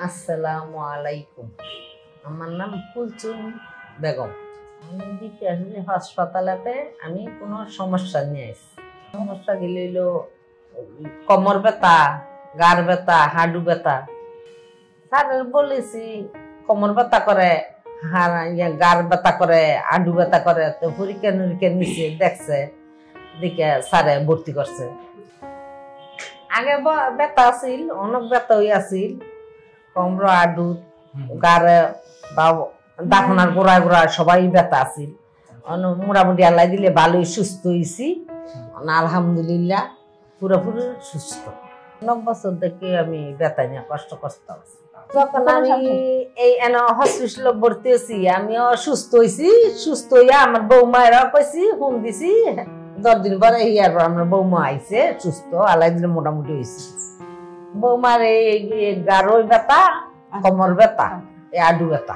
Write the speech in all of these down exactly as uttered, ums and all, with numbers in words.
আসসালামু আলাইকুম। আমার নাম কুলসুম বেগম। আমি দ্বিতীয় হাসপাতালেতে আমি কোনো সমস্যা নিয়ে আসছি। সমস্যা গেলে হইল কোমর ব্যথা, গার ব্যথা, হাঁটু ব্যথা। স্যারের বলেছি কোমর ব্যথা করে, গার ব্যথা করে, হাঁটু ব্যথা করে। তো পরীক্ষা নিরীক্ষা নিচে দেখছে, দেখে স্যারে ভর্তি করছে। আগে ব্যথা আছিল, অনেক ব্যথা হয়ে আছিল, কোমর হাঁটু গারে বা দাফনার গোড়ায় গোড়ায় সবাই ব্যথা আছিল। মোটামুটি আল্লাহ দিলে ভালোই সুস্থ হয়েছি, আলহামদুলিল্লাহ পুরোপুরি সুস্থ। অনেক বছর থেকে আমি ব্যথা নিয়ে কষ্ট করতাম। যখন আমি এই হসপিটালে ভর্তি হয়েছি, আমিও সুস্থ হয়েছি। সুস্থ হইয়া আমার বৌমায়েরা কইছি, ফোন দিছি, দশ দিন পরে ইয়ার পর আমার বৌমা আইছে সুস্থ, আল্লাহ দিলে মোটামুটি হয়েছি। বৌমার এই গারোই ব্যথা, কোমর ব্যথা, হাঁটু ব্যথা।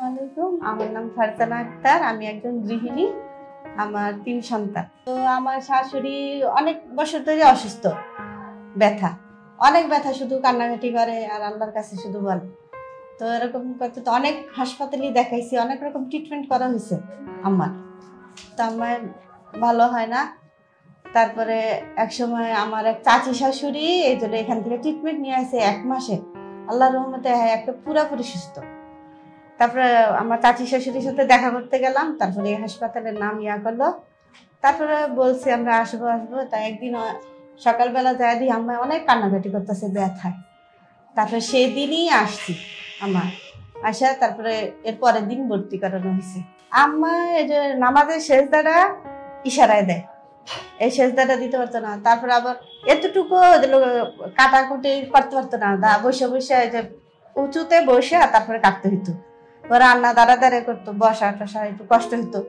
আমার নাম ফারজানা আক্তার, আমি একজন গৃহিণী, আমার তিন সন্তান। তো আমার শাশুড়ি অনেক বছর ধরে অসুস্থ, ব্যথা অনেক ব্যথা, শুধু কান্নাকাটি করে আর আল্লাহর কাছে শুধু বলে। তো এরকম করতে তো অনেক হাসপাতালে দেখাইছি, অনেক রকম ট্রিটমেন্ট করা হয়েছে আমার, তো আমার ভালো হয় না। তারপরে এক সময় আমার এক চাচি শাশুড়ি এই জন্য এখান থেকে ট্রিটমেন্ট নিয়ে আসে এক মাসে, আল্লাহর রহমতে একটা পুরাপুরি সুস্থ। তারপরে আমার চাচি শাশুড়ির সাথে দেখা করতে গেলাম, তারপরে এই হাসপাতালের নাম ইয়া করলো। তারপরে বলছি আমরা আসবো আসবো তাই একদিন সকালবেলা যাই দিই আমার অনেক কান্নাকাটি করতেছে ব্যথায়। তারপরে সেই দিনই আসছি আমার আসা, তারপরে এর পরের দিন ভর্তি করানো হয়েছে। আমার এই যে নামাজের সেজদাটা ইশারায় দেয়, এই সেজদাটা দিতে পারতো না। তারপরে আবার এতটুকু কাটাকুটি করতে পারতো না, দা বসে বসে যে উঁচুতে বসে তারপরে কাটতে হইতো। রান্না দাঁড়া দাঁড়িয়ে করতো, বসা টসা একটু কষ্ট হইতো।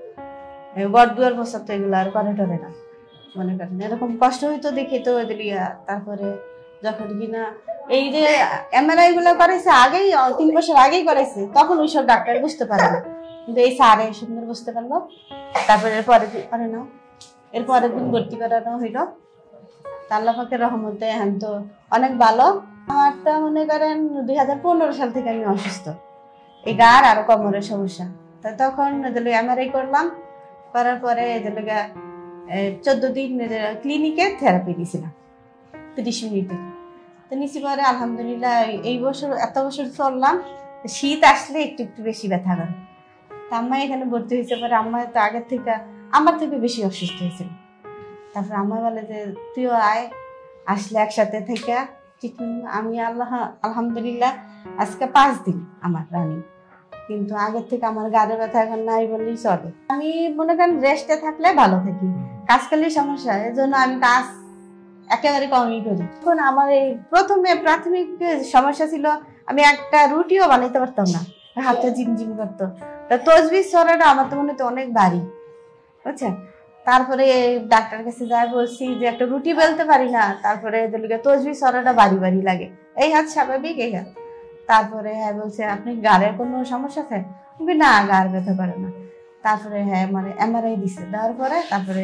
বট দুয়ার বসার তো এগুলো আর করে টরে না, মনে করেন এরকম কষ্ট হইতো দেখি তো ওইদিকে। তারপরে যখন কিনা এই যে এমআরআই গুলো করেছে আগেই, তিন বছর আগেই করেছে, তখন ওইসব ডাক্তার বুঝতে পারে না, কিন্তু এই স্যারে সুন্দর বুঝতে পারলো। তারপরে এরপরে পারে না, এর পরের দিন ভর্তি করানো হইলো। আল্লাহ পাকের রহমতে এখন তো অনেক ভালো। আমারটা মনে করেন দুই হাজার পনেরো সাল থেকে আমি অসুস্থ, এই গার আর কোমরের সমস্যা। তা তখন এমআরআই করলাম, করার পরে চোদ্দ দিন ক্লিনিকে থেরাপি দিয়েছিলাম তিরিশ মিনিটে। তো নিচে পরে আলহামদুলিল্লাহ এই বছর এত বছর চললাম, শীত আসলে একটু একটু বেশি ব্যথা করে। তা আম্মা এখানে ভর্তি হয়েছে, পরে আম্মা তো আগের থেকে আমার থেকে বেশি অসুস্থ হয়েছিল। তারপরে আম্মা বলে যে তুইও আয়, আসলে একসাথে থেকে ট্রিটমেন্ট। আমি আল্লাহ আলহামদুলিল্লাহ আজকে পাঁচ দিন আমার রানিং, কিন্তু আগের থেকে আমার গাড়ে ব্যথা এখন নাই বললেই চলে। আমি মনে করেন রেস্টে থাকলে ভালো থাকি, কাজ করলেই সমস্যা, এর জন্য আমি কাজ একেবারে কমই করি। এখন আমার এই প্রথমে প্রাথমিক সমস্যা ছিল, আমি একটা রুটিও বানাইতে পারতাম না, হাতটা ঝিমঝিম করতো। তা তসবিহ ছড়াটা আমার তো মনে হতো অনেক ভারী, বুঝছেন। তারপরে ডাক্তার কাছে যাই বলছি যে একটা রুটি বেলতে পারি না, তারপরে তসবিহ ছড়াটা ভারী ভারী লাগে, এই হাত স্বাভাবিক এই হাত। তারপরে হ্যাঁ বলছে আপনি গাড়ের কোনো সমস্যা আছে, না গাড় ব্যথা করে না। তারপরে হ্যাঁ মানে এমআরআই দিছে, দেওয়ার পরে তারপরে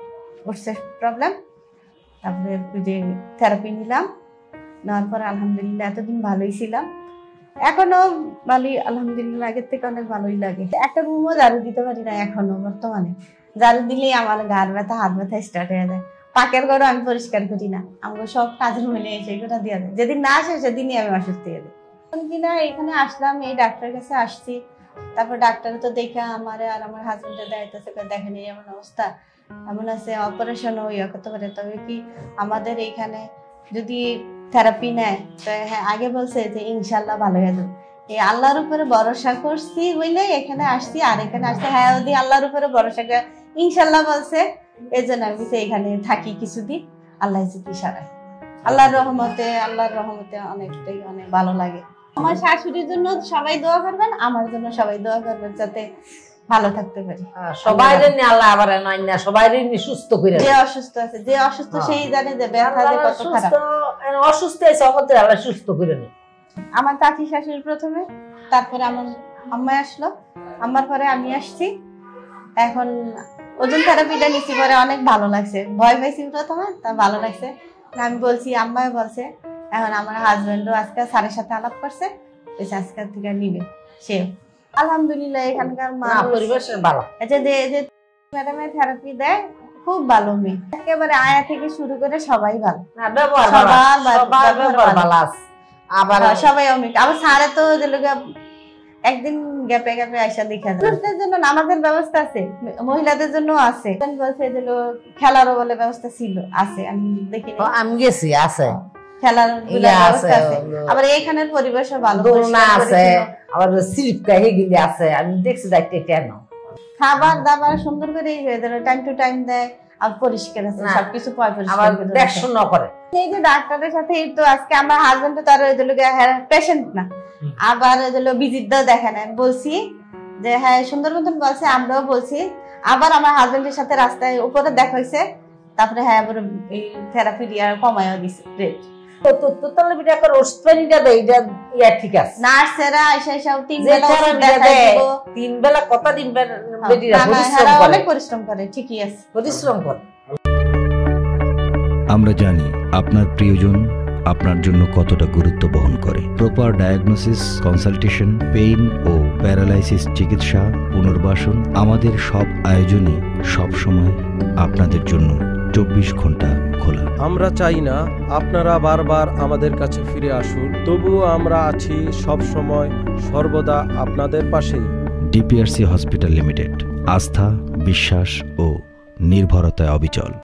উঠছে প্রবলেম। তারপরে যে থেরাপি নিলাম, নেওয়ার পরে আলহামদুলিল্লাহ এতদিন ভালোই ছিলাম, এখনো ভালোই আলহামদুলিল্লাহ, আগের থেকে অনেক ভালোই লাগে। একটা রুমও ঝাড়ু দিতে পারি না এখনো, বর্তমানে ঝাড়ু দিলেই আমার গাড় ব্যথা হাত ব্যথা স্টার্ট হয়ে যায়। পাকের ঘরও আমি পরিষ্কার করি না, আমাকে সব কাজের মিলে এসে এগুলো দিয়ে দেয়, যেদিন না আসে সেদিনই আমি অসুস্থ হয়ে যাই। কিনা এখানে আসলাম, এই ডাক্তারের কাছে আসছি। তারপর ডাক্তার তো দেখে আমারে আর আমার হাজবেন্ডের দায়িত্ব দেখেন এই এমন অবস্থা, এমন আছে অপারেশন ইয়ে করতে পারে, তবে কি আমাদের এইখানে যদি থেরাপি নেয় তো হ্যাঁ আগে বলছে যে ইনশাল্লাহ ভালো হয়ে যাবে। এই আল্লাহর উপরে ভরসা করছি বলে এখানে আসছি, আর এখানে আসছে হ্যাঁ ওদি আল্লাহর উপরে ভরসা করে ইনশাল্লাহ বলছে, এই জন্য আমি এখানে থাকি কিছুদিন, আল্লাহ যদি সারায়। আল্লাহর রহমতে আল্লাহর রহমতে অনেকটাই অনেক ভালো লাগে। আমার শাশুড়ির জন্য সবাই দোয়া করবেন, আমার জন্য সবাই দোয়া করবেন যাতে ভালো থাকতে পারি। সবাই আল্লাহ আবার না সবাই সুস্থ করে, যে অসুস্থ আছে যে অসুস্থ সেই জানে যে ব্যথা যে কত খারাপ। অসুস্থ আছে আমাদের আল্লাহ সুস্থ করে নেয়। আমার চাচি শাশুড়ি প্রথমে, তারপরে আমার আম্মা আসলো, আম্মার পরে আমি আসছি। এখন ওজন থেরাপিটা নিচ্ছি, পরে অনেক ভালো লাগছে, ভয় পাইছি প্রথমে, তা ভালো লাগছে। আমি বলছি আম্মাই বলছে, এখন আমার হাজবেন্ডও আজকে স্যারের সাথে আলাপ করছে, বলছে আজকাল থেকে নিবে সে। আলহামদুলিল্লাহ এখানকার না মানুষ পরিবেশের ভালো। আচ্ছা যে যে ম্যাডামে থেরাপি দেয় খুব ভালো মেয়ে, একেবারে আয়া থেকে শুরু করে সবাই ভালো। না ব্যবহার ভালো, সবার বা- সবার ব্যবহার ব্যবহার ভালো। ভালো আছে। আবার হ্যাঁ, সবাই অনেক। আবার স্যারে তো যে লোক একদিন গ্যাপে গ্যাপে আইসা দেখা যায়। পুরুষদের জন্য নামাজের ব্যবস্থা আছে, মহিলাদের জন্য আছে। বলছে যে লোক খেলারও বলে ব্যবস্থা ছিল, আছে আমি দেখিনি। ও, আমি গেছি আছে খেলার ইয়া ব্যবস্থা আছে, আছে। আবার এইখানের পরিবেশও ভালো, দোলনা পরিষ্কার আছে, পরিচ্ছন্ন। আবার স্লিপ কাহি গিলি আছে, আমি দেখছি যাইতে কেন খাবার দাবার সুন্দর করে টাইম টু টাইম দেয়, আর পরিষ্কার আছে না, সবকিছু পয় আবার পরিষ্কার করে রাখে। দেখাশোনা করে। এই যে ডাক্তারের সাথে এই তো আজকে আমার হাজবেন্ড তো তার ওই পেশেন্ট না, আবার ভিজিট দাও দেখেন বলছি যে হ্যাঁ সুন্দর মতন বলছে, আমরাও বলছি। আবার আমার হাজবেন্ডের সাথে রাস্তায় উপরে দেখা হয়েছে, তারপরে হ্যাঁ আবার এই থেরাপি দিয়ে কমাইও দিছে রেট। তো তো তো তাহলে বিটা করে ওষুধটা দেই, এটা ইয়া ঠিক আছে। নার্সেরা এসে এসে তিন যে বেলা ওষুধ থেরাপিটা দেখাই দেয়, দিব। তিন বেলা কত দিন হ্যাঁ, বেটিরা না, না, পরিশ্রম এরা করে, অনেক পরিশ্রম করে, ঠিকই আছে পরিশ্রম করে। আমরা জানি আপনার প্রিয়জন আপনার জন্য কতটা গুরুত্ব বহন করে। প্রপার ডায়াগনোসিস, কনসালটেশন, পেইন ও প্যারালাইসিস চিকিৎসা, পুনর্বাসন, আমাদের সব আয়োজনই সব সময় আপনাদের জন্য চব্বিশ ঘন্টা খোলা। আমরা চাই না আপনারা বারবার আমাদের কাছে ফিরে আসুন, তবুও আমরা আছি সব সময় সর্বদা আপনাদের পাশেই। ডিপিআরসি হসপিটাল লিমিটেড, আস্থা, বিশ্বাস ও নির্ভরতায় অবিচল।